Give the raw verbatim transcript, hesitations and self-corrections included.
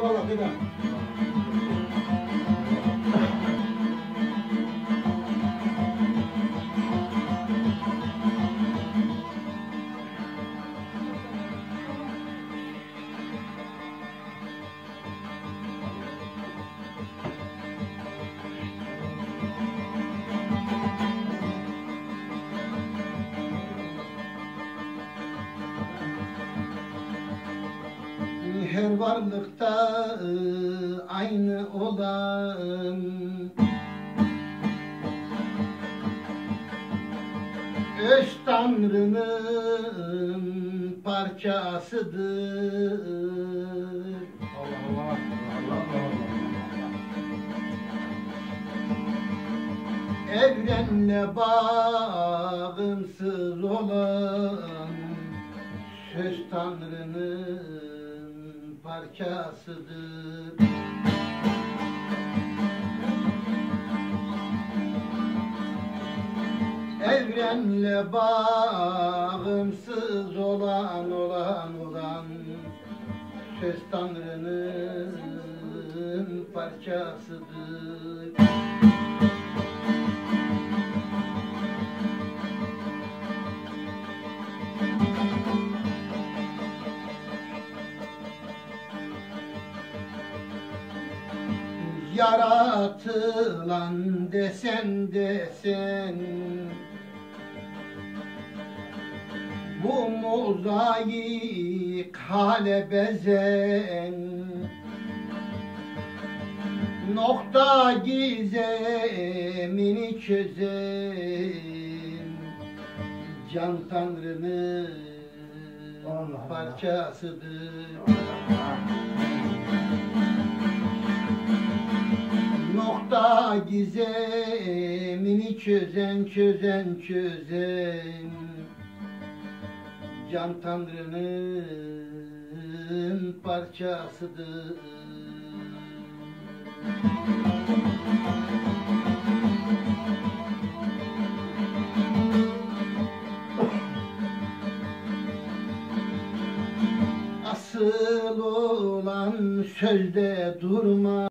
eyvallah dedem. Her varlıkta aynı olan öz Tanrı'nın parçasıdır. Allah Allah. Allah Allah. Evrenle bağımsız olan söz Tanrı'nın parçasıdır. Evrenle bağımsız olan olan olan söz Tanrı'nın parçasıdır. Yaratılan desen desen bu mozaik hale bezen nokta gizemini çözen can Tanrı'nın parçasıdır. Nokta gizemini çözen çözen çözen can Tanrı'nın parçasıdır. Asıl olan sözde durma.